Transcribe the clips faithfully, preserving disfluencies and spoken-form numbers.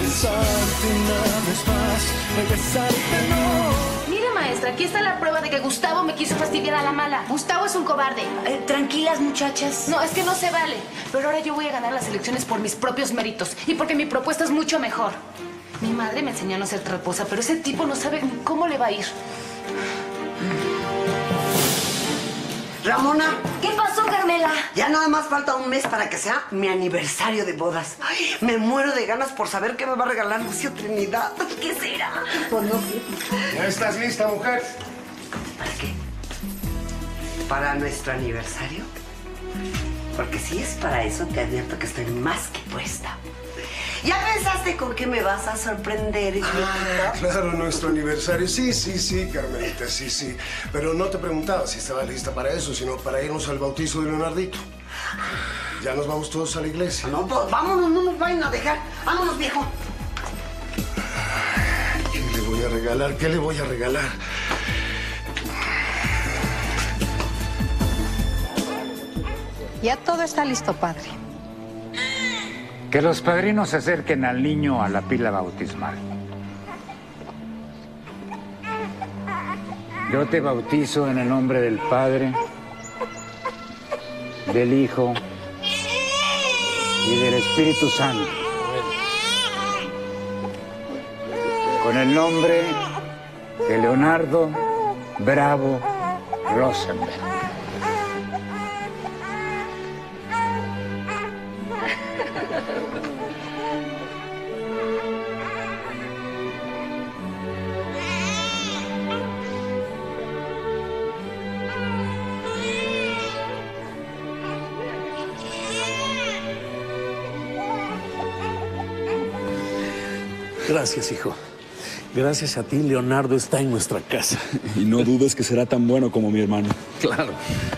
pensarte una vez más, regresarte no. Mire, maestra, aquí está la prueba de que Gustavo me quiso fastidiar a la mala. Gustavo es un cobarde. Eh, tranquilas, muchachas. No, es que no se vale. Pero ahora yo voy a ganar las elecciones por mis propios méritos y porque mi propuesta es mucho mejor. Mi madre me enseñó a no ser traposa, pero ese tipo no sabe ni cómo le va a ir. Ramona. ¿Qué pasó, Carmela? Ya nada más falta un mes para que sea mi aniversario de bodas. Ay, me muero de ganas por saber qué me va a regalar Lucio Trinidad. ¿Qué será? Pues no sé. ¿Ya estás lista, mujer? ¿Para qué? ¿Para nuestro aniversario? Porque si es para eso, te advierto que estoy más que puesta. ¿Ya pensaste con qué me vas a sorprender, idiota? Ah, claro, nuestro aniversario. Sí, sí, sí, Carmelita, sí, sí. Pero no te preguntaba si estaba lista para eso, sino para irnos al bautizo de Leonardito. Ya nos vamos todos a la iglesia. No, pues vámonos, no nos vayan a dejar. Vámonos, viejo. ¿Qué le voy a regalar? ¿Qué le voy a regalar? Ya todo está listo, padre. Que los padrinos se acerquen al niño a la pila bautismal. Yo te bautizo en el nombre del Padre, del Hijo y del Espíritu Santo. Con el nombre de Leonardo Bravo Rosenberg. Gracias, hijo. Gracias a ti, Leonardo está en nuestra casa. Y no dudes que será tan bueno como mi hermano. Claro.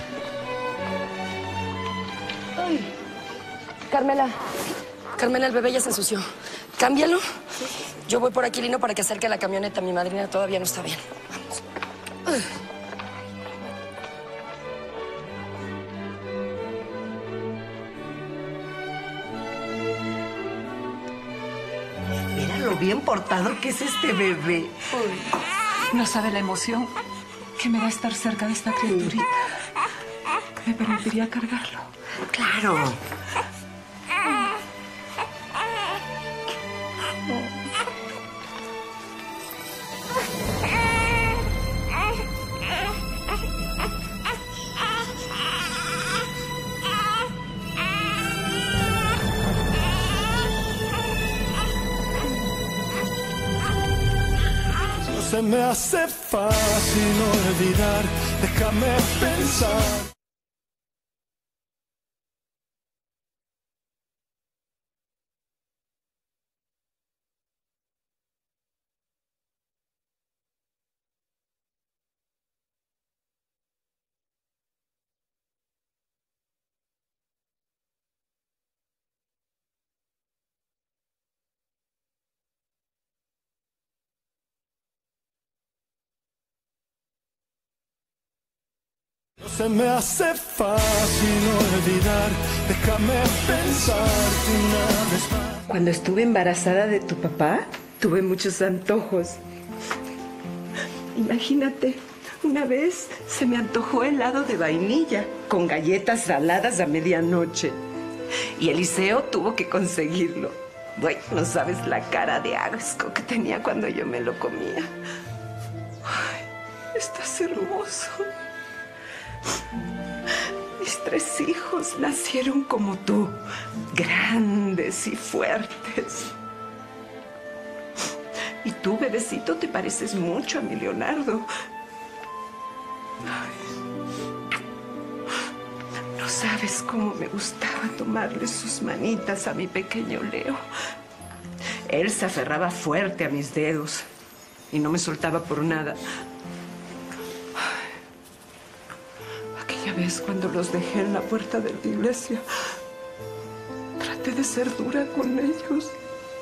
Ay. Carmela, Carmela, el bebé ya se ensució. Cámbialo. Yo voy por aquí, Lino, para que acerque la camioneta. Mi madrina todavía no está bien. Vamos. Ay. Lo bien portado que es este bebé. Uy, no sabe la emoción que me da estar cerca de esta criaturita. Me permitiría cargarlo. Claro. Se me hace fácil olvidar, déjame pensar. No se me hace fácil olvidar, déjame pensarte una vez más. Cuando estuve embarazada de tu papá, tuve muchos antojos. Imagínate, una vez se me antojó helado de vainilla con galletas saladas a medianoche. Y Eliseo tuvo que conseguirlo. Bueno, no sabes la cara de asco que tenía cuando yo me lo comía. Ay, estás hermoso. Mis tres hijos nacieron como tú, grandes y fuertes. Y tú, bebecito, te pareces mucho a mi Leonardo. Ay, no sabes cómo me gustaba tomarle sus manitas a mi pequeño Leo. Él se aferraba fuerte a mis dedos y no me soltaba por nada. Aquella vez cuando los dejé en la puerta de la iglesia, traté de ser dura con ellos.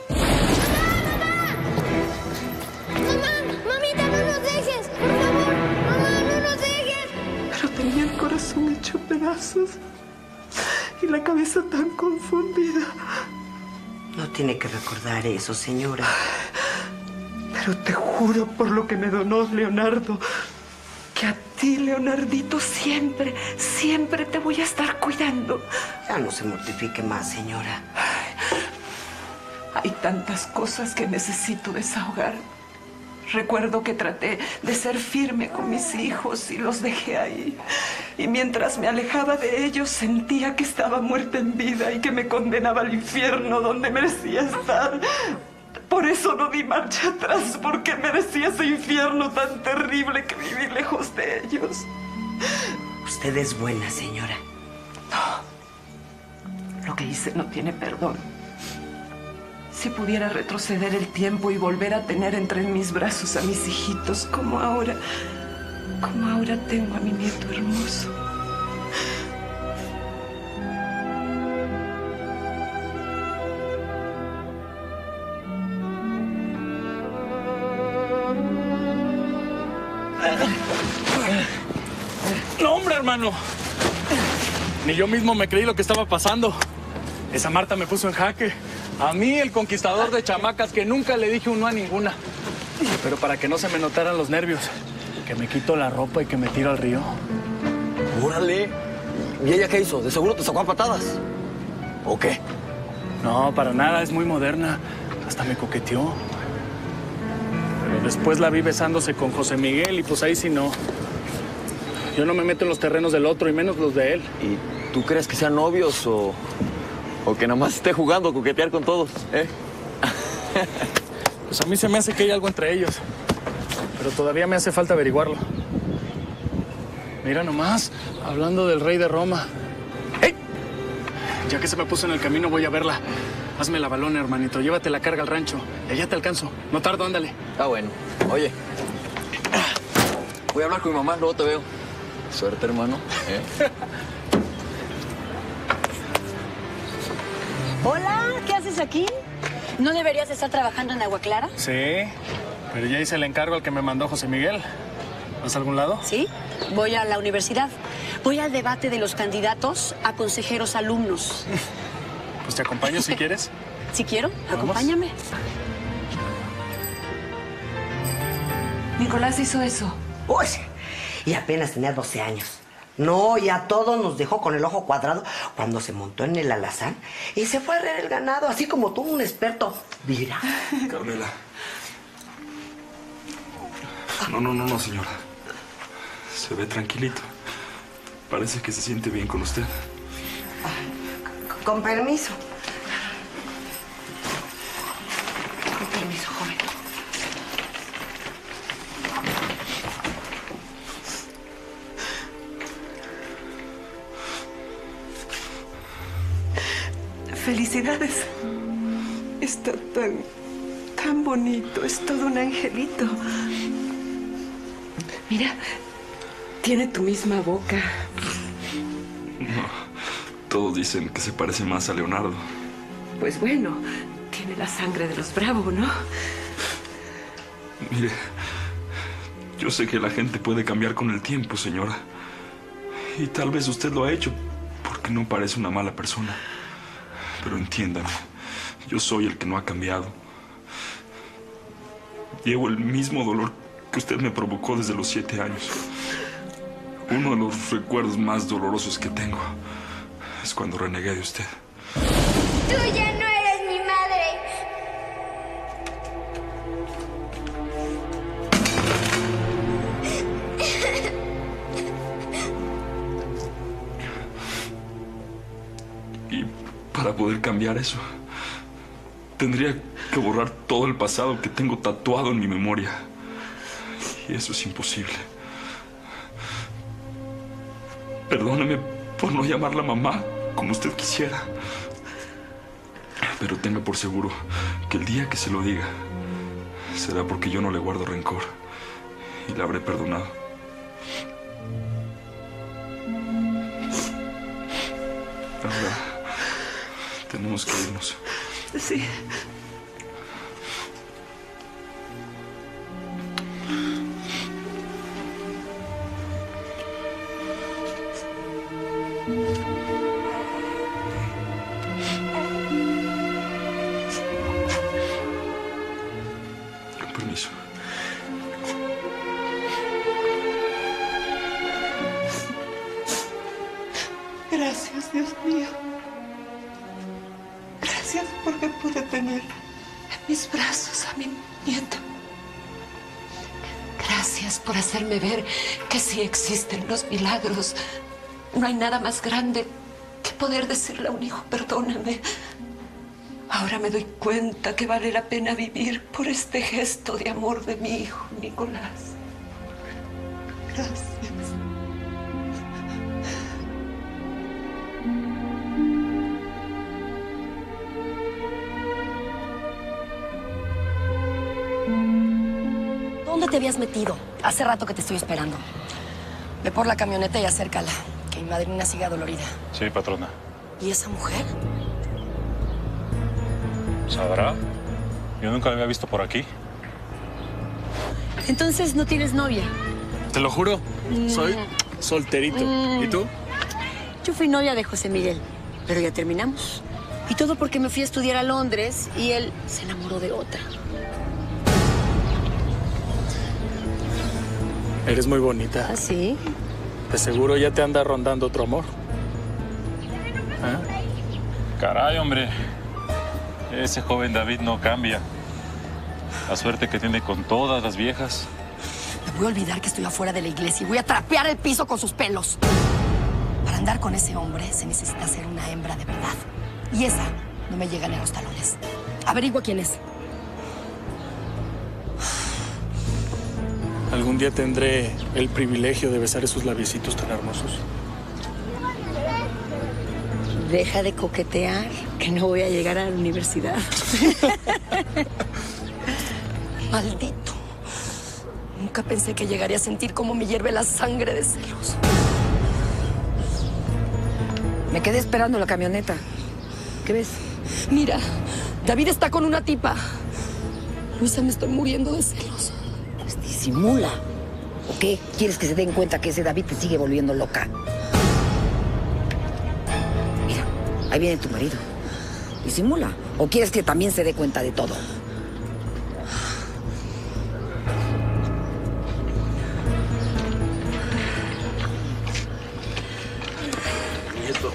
¡Mamá! ¡Mamita, no nos dejes! ¡Por favor! ¡Mamá, no nos dejes! Pero tenía el corazón hecho pedazos y la cabeza tan confundida. No tiene que recordar eso, señora. Pero te juro por lo que me donó Leonardo, que a ti, Leonardito, siempre, siempre te voy a estar cuidando. Ya no se mortifique más, señora. Hay tantas cosas que necesito desahogar. Recuerdo que traté de ser firme con mis hijos y los dejé ahí. Y mientras me alejaba de ellos, sentía que estaba muerta en vida y que me condenaba al infierno donde merecía estar. Por eso no di marcha atrás, porque merecía ese infierno tan terrible que viví lejos de ellos. Usted es buena, señora. No. Lo que hice no tiene perdón. Si pudiera retroceder el tiempo y volver a tener entre mis brazos a mis hijitos, como ahora, como ahora tengo a mi nieto hermoso. No, hombre, hermano. Ni yo mismo me creí lo que estaba pasando. Esa Marta me puso en jaque. A mí, el conquistador de chamacas, que nunca le dije un no a ninguna. Pero para que no se me notaran los nervios, que me quito la ropa y que me tiro al río. ¡Órale! ¿Y ella qué hizo? ¿De seguro te sacó a patadas? ¿O qué? No, para nada, es muy moderna. Hasta me coqueteó. Pero después la vi besándose con José Miguel y pues ahí sí no. Yo no me meto en los terrenos del otro y menos los de él. ¿Y tú crees que sean novios o, o que nada más esté jugando a coquetear con todos, eh? Pues a mí se me hace que hay algo entre ellos. Pero todavía me hace falta averiguarlo. Mira nomás, hablando del rey de Roma. ¡Hey! Ya que se me puso en el camino, voy a verla. Hazme la balona, hermanito. Llévate la carga al rancho. Y allá te alcanzo. No tardo, ándale. Está bueno. Oye, voy a hablar con mi mamá, luego te veo. Suerte, hermano. ¿Eh? Hola, ¿qué haces aquí? ¿No deberías estar trabajando en Agua Clara? Sí, pero ya hice el encargo al que me mandó José Miguel. ¿Vas a algún lado? Sí, voy a la universidad. Voy al debate de los candidatos a consejeros alumnos. Pues te acompaño si quieres. Si quiero, ¿Vamos? acompáñame. Nicolás hizo eso. Uy, y apenas tenía doce años. No, y a todos nos dejó con el ojo cuadrado cuando se montó en el alazán y se fue a rear el ganado, así como tú, un experto. Mira. Carmela. No, no, no, no, señora. Se ve tranquilito. Parece que se siente bien con usted. Con permiso. Con permiso, joven. Felicidades. Está tan, tan bonito. Es todo un angelito. Mira, tiene tu misma boca. No, todos dicen que se parece más a Leonardo. Pues bueno, tiene la sangre de los Bravo, ¿no? Mire, yo sé que la gente puede cambiar con el tiempo, señora. Y tal vez usted lo ha hecho porque no parece una mala persona. Pero entiéndame, yo soy el que no ha cambiado. Llevo el mismo dolor que usted me provocó desde los siete años. Uno de los recuerdos más dolorosos que tengo es cuando renegué de usted. Tú ya no eres mi madre. Y para poder cambiar eso, tendría que borrar todo el pasado que tengo tatuado en mi memoria. Y eso es imposible. Perdóneme por no llamarla mamá como usted quisiera. Pero tenga por seguro que el día que se lo diga será porque yo no le guardo rencor y la habré perdonado. Ahora tenemos que irnos. Sí. permiso. Gracias, Dios mío. Gracias porque pude tener en mis brazos a mi nieta. Gracias por hacerme ver que sí existen los milagros. No hay nada más grande que poder decirle a un hijo, perdóname. Ahora me doy cuenta que vale la pena vivir por este gesto de amor de mi hijo, Nicolás. Gracias. ¿Dónde te habías metido? Hace rato que te estoy esperando. Ve por la camioneta y acércala, que mi madrina siga dolorida. Sí, patrona. ¿Y esa mujer? ¿Sabrá? Yo nunca la había visto por aquí. Entonces, ¿no tienes novia? Te lo juro, soy solterito. Mm. ¿Y tú? Yo fui novia de José Miguel, pero ya terminamos. Y todo porque me fui a estudiar a Londres y él se enamoró de otra. Eres muy bonita. ¿Ah, sí? De seguro ya te anda rondando otro amor. ¿Eh? Caray, hombre. Ese joven David no cambia. La suerte que tiene con todas las viejas. Me voy a olvidar que estoy afuera de la iglesia y voy a trapear el piso con sus pelos. Para andar con ese hombre se necesita ser una hembra de verdad. Y esa no me llega ni a los talones. Averigua quién es. Algún día tendré el privilegio de besar esos labiecitos tan hermosos. Deja de coquetear, que no voy a llegar a la universidad. Maldito. Nunca pensé que llegaría a sentir cómo me hierve la sangre de celos. Me quedé esperando la camioneta. ¿Qué ves? Mira, David está con una tipa. Luisa, me estoy muriendo de celos. Pues disimula. ¿O qué? ¿Quieres que se den cuenta que ese David te sigue volviendo loca? Mira, ahí viene tu marido. Disimula. ¿O quieres que también se dé cuenta de todo? Nieto.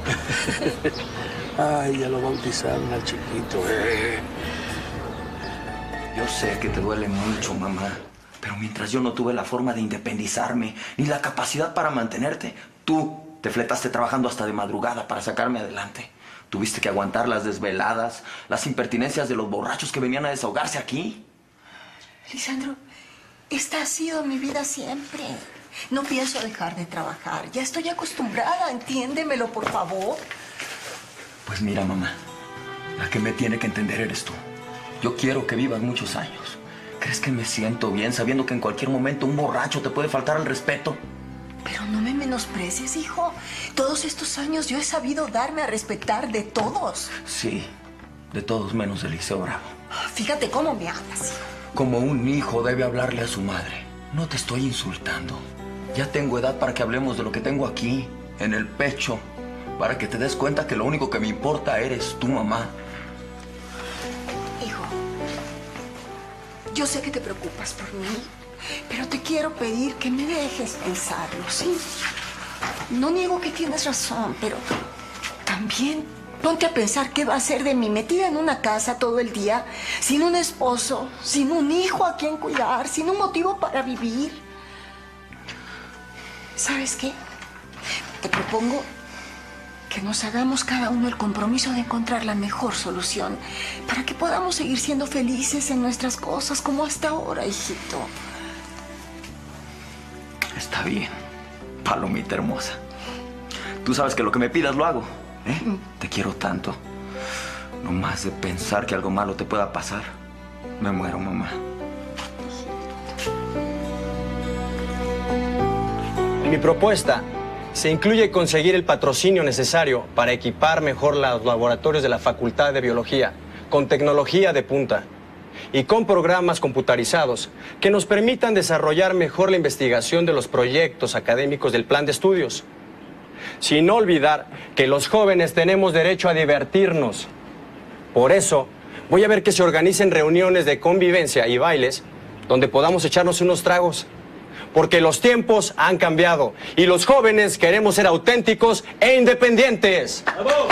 Ay, ya lo bautizaron al chiquito, eh. Yo sé que te duele mucho, mamá, pero mientras yo no tuve la forma de independizarme ni la capacidad para mantenerte, tú te fletaste trabajando hasta de madrugada para sacarme adelante. Tuviste que aguantar las desveladas, las impertinencias de los borrachos que venían a desahogarse aquí. Lisandro, esta ha sido mi vida siempre. No pienso dejar de trabajar. Ya estoy acostumbrada, entiéndemelo, por favor. Pues mira, mamá, la que me tiene que entender eres tú. Yo quiero que vivas muchos años. ¿Crees que me siento bien sabiendo que en cualquier momento un borracho te puede faltar al respeto? Pero no me menosprecies, hijo. Todos estos años yo he sabido darme a respetar de todos. Sí, de todos menos del Liceo Bravo. Fíjate cómo me hablas, hijo. Como un hijo debe hablarle a su madre. No te estoy insultando. Ya tengo edad para que hablemos de lo que tengo aquí, en el pecho. Para que te des cuenta que lo único que me importa eres tu mamá. Hijo, yo sé que te preocupas por mí, pero te quiero pedir que me dejes pensarlo, ¿sí? No niego que tienes razón, pero también ponte a pensar qué va a ser de mí metida en una casa todo el día, sin un esposo, sin un hijo a quien cuidar, sin un motivo para vivir. ¿Sabes qué? Te propongo que nos hagamos cada uno el compromiso de encontrar la mejor solución para que podamos seguir siendo felices en nuestras cosas como hasta ahora, hijito. Está bien, palomita hermosa. Tú sabes que lo que me pidas lo hago, ¿eh? Te quiero tanto. No más de pensar que algo malo te pueda pasar, me muero, mamá. En mi propuesta se incluye conseguir el patrocinio necesario para equipar mejor los laboratorios de la Facultad de Biología con tecnología de punta y con programas computarizados que nos permitan desarrollar mejor la investigación de los proyectos académicos del plan de estudios. Sin olvidar que los jóvenes tenemos derecho a divertirnos. Por eso, voy a ver que se organicen reuniones de convivencia y bailes donde podamos echarnos unos tragos. Porque los tiempos han cambiado y los jóvenes queremos ser auténticos e independientes. ¡Bravo!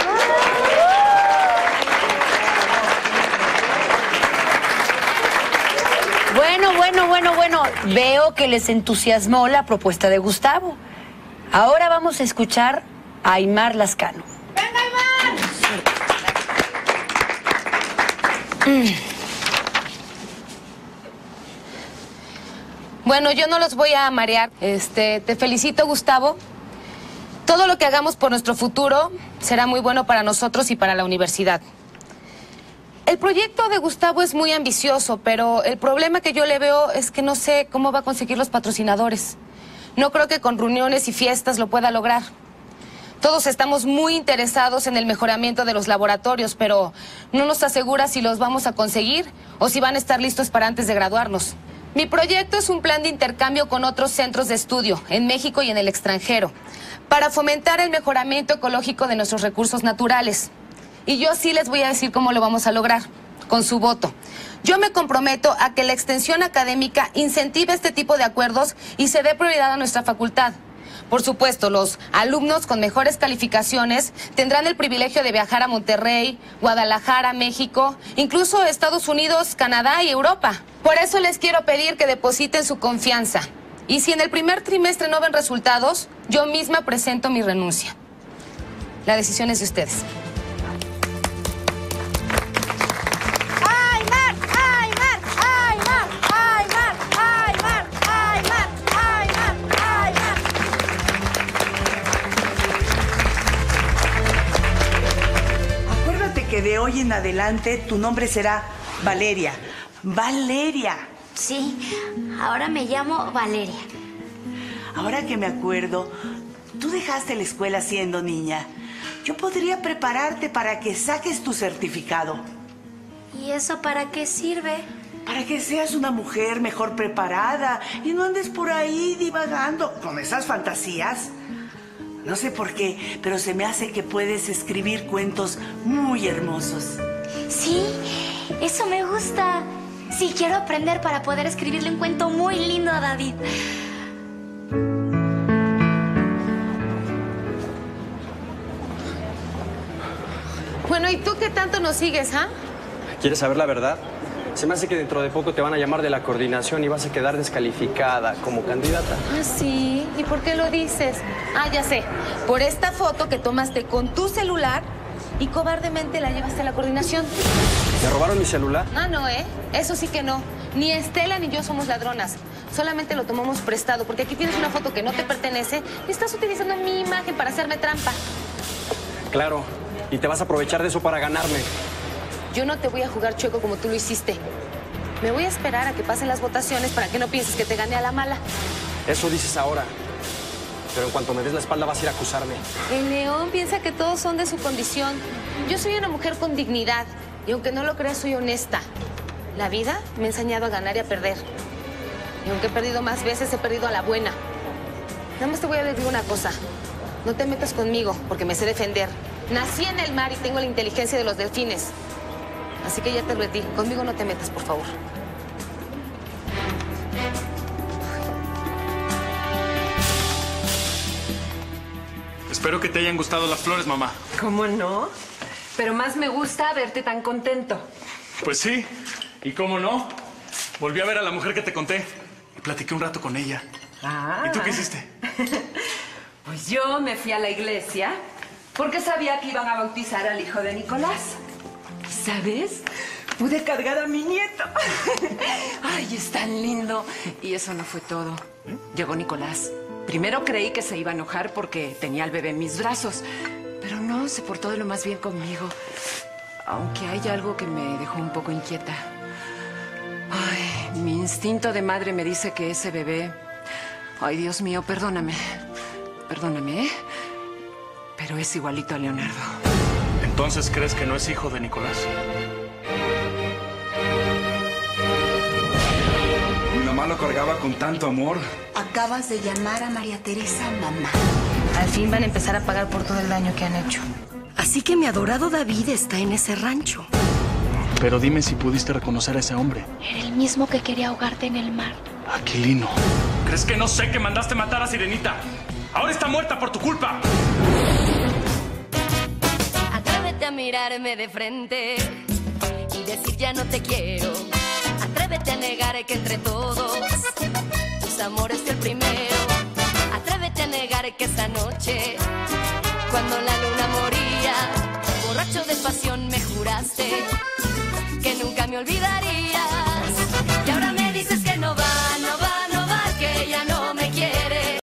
Bueno, bueno, bueno, bueno. Veo que les entusiasmó la propuesta de Gustavo. Ahora vamos a escuchar a Aymar Lascano. ¡Venga, Aymar! Mm. Bueno, yo no los voy a marear. Este, te felicito, Gustavo. Todo lo que hagamos por nuestro futuro será muy bueno para nosotros y para la universidad. El proyecto de Gustavo es muy ambicioso, pero el problema que yo le veo es que no sé cómo va a conseguir los patrocinadores. No creo que con reuniones y fiestas lo pueda lograr. Todos estamos muy interesados en el mejoramiento de los laboratorios, pero no nos asegura si los vamos a conseguir o si van a estar listos para antes de graduarnos. Mi proyecto es un plan de intercambio con otros centros de estudio en México y en el extranjero para fomentar el mejoramiento ecológico de nuestros recursos naturales. Y yo sí les voy a decir cómo lo vamos a lograr, con su voto. Yo me comprometo a que la extensión académica incentive este tipo de acuerdos y se dé prioridad a nuestra facultad. Por supuesto, los alumnos con mejores calificaciones tendrán el privilegio de viajar a Monterrey, Guadalajara, México, incluso Estados Unidos, Canadá y Europa. Por eso les quiero pedir que depositen su confianza. Y si en el primer trimestre no ven resultados, yo misma presento mi renuncia. La decisión es de ustedes. Que de hoy en adelante tu nombre será Valeria. Valeria. Sí, ahora me llamo Valeria. Ahora que me acuerdo, tú dejaste la escuela siendo niña. Yo podría prepararte para que saques tu certificado. ¿Y eso para qué sirve? Para que seas una mujer mejor preparada y no andes por ahí divagando con esas fantasías. No sé por qué, pero se me hace que puedes escribir cuentos muy hermosos. Sí, eso me gusta. Sí, quiero aprender para poder escribirle un cuento muy lindo a David. Bueno, ¿y tú qué tanto nos sigues, ah? ¿Quieres saber la verdad? Se me hace que dentro de poco te van a llamar de la coordinación y vas a quedar descalificada como candidata. Ah, sí. ¿Y por qué lo dices? Ah, ya sé. Por esta foto que tomaste con tu celular y cobardemente la llevaste a la coordinación. ¿Me robaron mi celular? Ah, no, ¿eh? Eso sí que no. Ni Estela ni yo somos ladronas. Solamente lo tomamos prestado porque aquí tienes una foto que no te pertenece y estás utilizando mi imagen para hacerme trampa. Claro. Y te vas a aprovechar de eso para ganarme. Yo no te voy a jugar chueco como tú lo hiciste. Me voy a esperar a que pasen las votaciones para que no pienses que te gané a la mala. Eso dices ahora. Pero en cuanto me des la espalda vas a ir a acusarme. El León piensa que todos son de su condición. Yo soy una mujer con dignidad. Y aunque no lo creas, soy honesta. La vida me ha enseñado a ganar y a perder. Y aunque he perdido más veces, he perdido a la buena. Nada más te voy a decir una cosa. No te metas conmigo, porque me sé defender. Nací en el mar y tengo la inteligencia de los delfines. Así que ya te advertí. Conmigo no te metas, por favor. Espero que te hayan gustado las flores, mamá. ¿Cómo no? Pero más me gusta verte tan contento. Pues sí. ¿Y cómo no? Volví a ver a la mujer que te conté y platiqué un rato con ella. Ah. ¿Y tú qué hiciste? Pues yo me fui a la iglesia porque sabía que iban a bautizar al hijo de Nicolás. ¿Sabes? Pude cargar a mi nieto. Ay, es tan lindo. Y eso no fue todo. Llegó Nicolás. Primero creí que se iba a enojar porque tenía al bebé en mis brazos. Pero no, se portó de lo más bien conmigo. Aunque hay algo que me dejó un poco inquieta. Ay, mi instinto de madre me dice que ese bebé... Ay, Dios mío, perdóname. Perdóname, ¿eh? Pero es igualito a Leonardo. ¿Entonces crees que no es hijo de Nicolás? Mi mamá lo cargaba con tanto amor. Acabas de llamar a María Teresa mamá. Al fin van a empezar a pagar por todo el daño que han hecho. Así que mi adorado David está en ese rancho. Pero dime si pudiste reconocer a ese hombre. Era el mismo que quería ahogarte en el mar. Aquilino. ¿Crees que no sé que mandaste matar a Sirenita? Ahora está muerta por tu culpa. Atrévete a mirarme de frente y decir ya no te quiero. Atrévete a negar que entre todos tus amores fue el primero. Atrévete a negar que esa noche, cuando la luna moría,